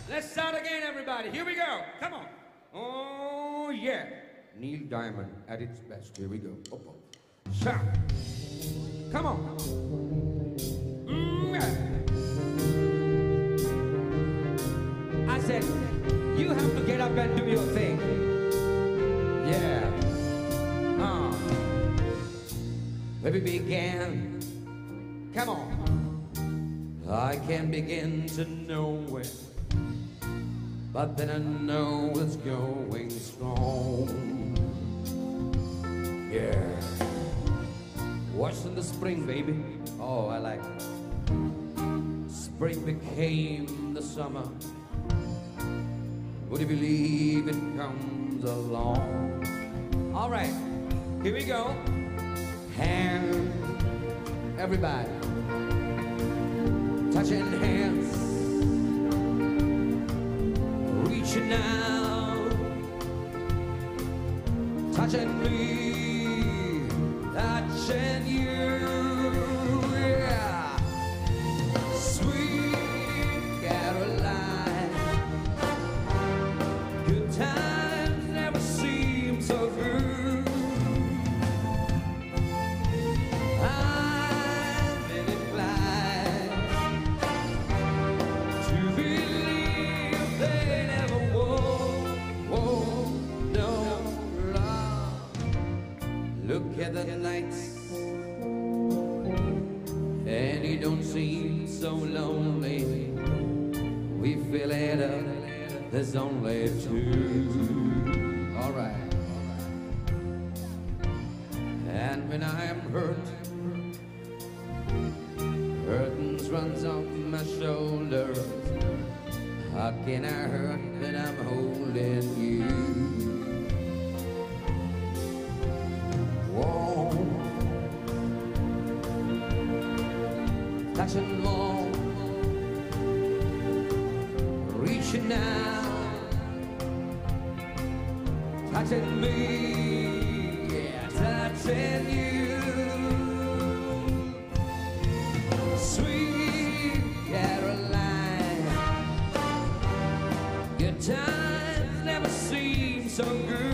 Let's start again, everybody. Here we go. Come on. Oh, yeah. Neil Diamond at its best. Here we go. Up, up. Shout. Come on. Yeah. I said, you have to get up and do your thing. Yeah. Where we began. Come on. I can't begin to know it, but then I know it's going strong. Yeah. What's in the spring, baby? Oh, I like it. Spring became the summer. Would you believe it comes along? All right, here we go. Hand, everybody. Touching hands. Reaching out. Touching me. Touching you. Yeah. Sweet Caroline. Good times never seem so good. I'm inclined to believe they never won't no love. Look at the nights, and you don't seem so lonely. We fill it up, there's only two. All right. And when I am hurt, burdens runs off my shoulders. How can I hurt when I'm holding you? Whoa. Touching more, reaching out, touching me, yeah, touching you. Sweet Caroline, good times never seem so good.